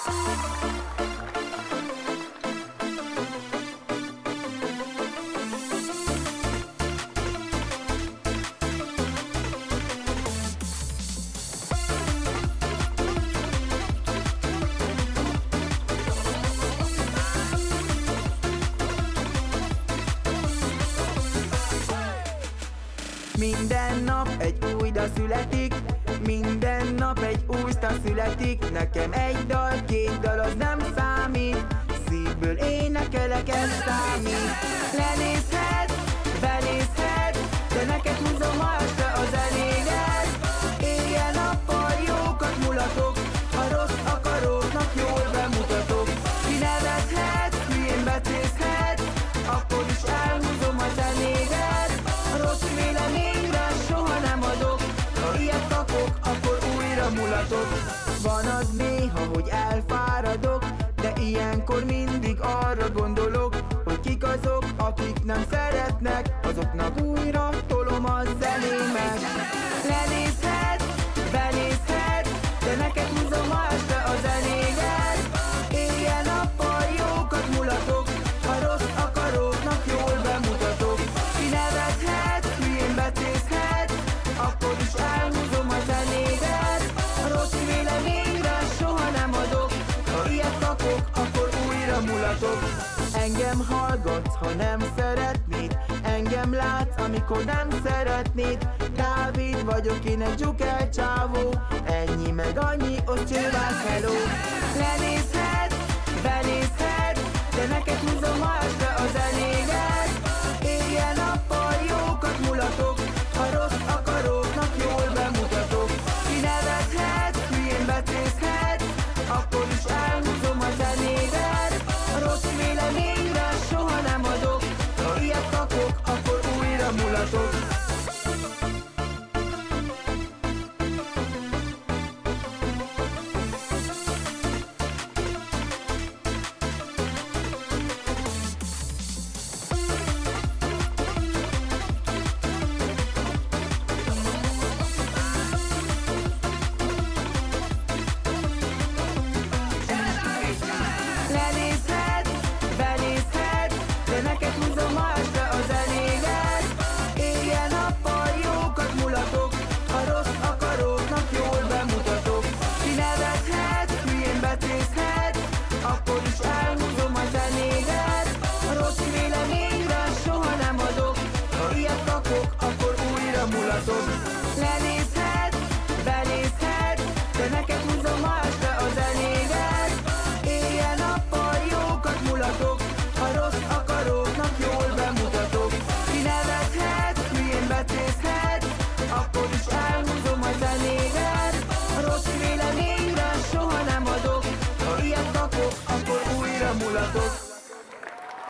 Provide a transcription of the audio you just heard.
Minden nap egy új dal születik, minden nap egy új sztár születik. Nekem egy dal, két dal az nem számít, szívből énekelek, ez számít. Lenézhet, benézhet, de neked húzom, ma este az eléged. Éjjel-nappal jókat mulatok, ha rossz akaróknak jól bemutatok. Kinevethet, hülyén becézhet, akkor is elhúzom a zenéged. Rossz véleményre soha nem adok, ha ilyet kapok, akkor újra mulatok. Van az néha, hogy elfáradok, de ilyenkor mindig arra gondolok, hogy kik azok, akik nem szeretnek, azoknak újra tolom a zenémet. Lenézhet, benézhet, de neked húzom, ma este a zenéged. Éjjel-nappal jókat mulatok, ha rossz akaróknak jól bemutatok. Kinevethet, hülyén becézhet, akkor is elhúzom a zenédet. Rossz véleményre soha nem adok, ha ilyet kapok, akkor újra mulatok. Engem hallgatsz, ha nem szeretnéd, engem látsz, amikor nem szeretnéd. Dávid vagyok, én egy dzsuker csávó, ennyi meg annyi, ott csővász, hello. Lenézhet, benézhet, de neked húzom, ma este a zenédet. Éjjel-nappal jókat mulatok, ha rossz akaróknak jól bemutatok. Kinevethet, hülyén becézhet, akkor is elhúzom a zenédet. Rossz véleményre soha nem adok, ha ilyet kapok, akkor újra mulatok. Lenézhet, benézhet, de neked húzom, ma este a zenédet. Éjjel-nappal jókat mulatok, ha rossz akaróknak jól bemutatok. Kinevethet, hülyén becézhet, akkor is elhúzom a zenédet. Rossz véleményre soha nem adok, ha ilyet kapok, akkor újra mulatok.